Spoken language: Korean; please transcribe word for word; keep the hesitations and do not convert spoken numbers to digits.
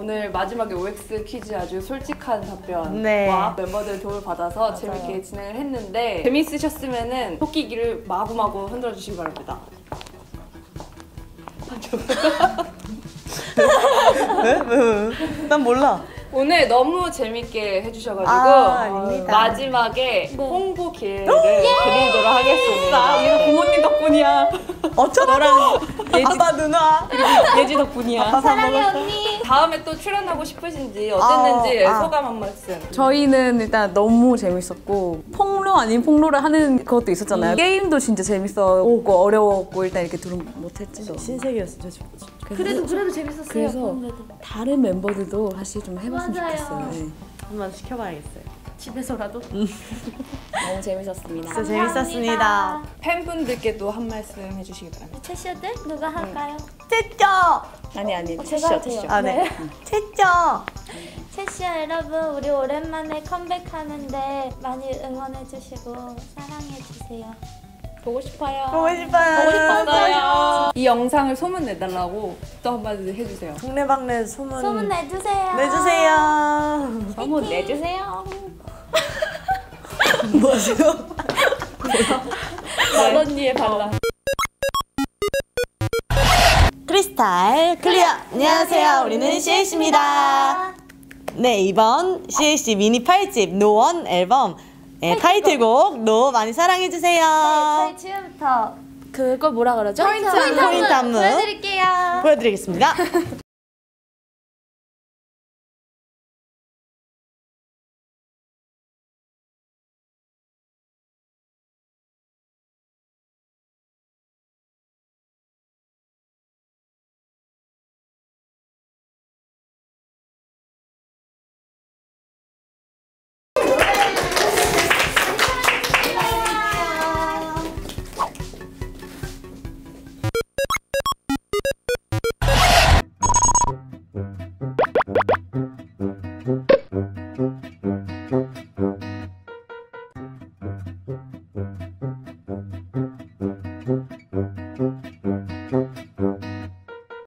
오늘 마지막에 오엑스 퀴즈 아주 솔직한 답변과 네. 멤버들 도움을 받아서 재밌게 진행을 했는데 재밌으셨으면 토끼기를 마구마구 흔들어 주시기 바랍니다. 왜? 왜? 왜? 난 몰라. 오늘 너무 재밌게 해주셔가지고 아, 아닙니다. 마지막에 홍보 기회를 드리도록 하겠습니다. 이거 부모님 덕분이야. 어쩌다 너랑 아빠 누나 예지 덕분이야. 사랑해 언니. 다음에 또 출연하고 싶으신지 어땠는지 아, 아. 소감 한 말씀. 저희는 일단 너무 재밌었고 폭로 아닌 폭로를 하는 것도 있었잖아요. 게임도 진짜 재밌었고 어려웠고 일단 이렇게 둘은 못했지. 신세계였어 저 지금. 그래도 그래도 재밌었어요. 그래서 그래도. 다른 멤버들도 사실 좀 해봤으면 맞아요. 좋겠어요. 네. 한번 시켜봐야겠어요. 집에서라도. 너무 재밌었습니다. 진짜 재밌었습니다. 팬분들께도 한 말씀 해주시기 바랍니다. 채셔들 누가 할까요? 채쩌. 아니 아니 제가 할게요. 아 네. 채쩌. 채시야 여러분, 우리 오랜만에 컴백하는데 많이 응원해주시고 사랑해주세요. 보고 싶어요. 보고 싶어요. 보고 싶었어요. 이 영상을 소문 내달라고 또 한마디 해주세요. 동네방네 소문. 소문 내주세요. 내주세요. 소문 내주세요. 뭐죠? 만 언니의 반란. 크리스탈 클리어. 안녕하세요. 우리는 씨에이씨입니다. 네, 이번 씨에이씨 미니 팔 집 노원 앨범 네, 타이틀곡 노 많이 사랑해주세요. 네, 저희 지금부터 그걸 뭐라 그러죠? 포인트, 포인트 안무 보여드릴게요. 보여드리겠습니다.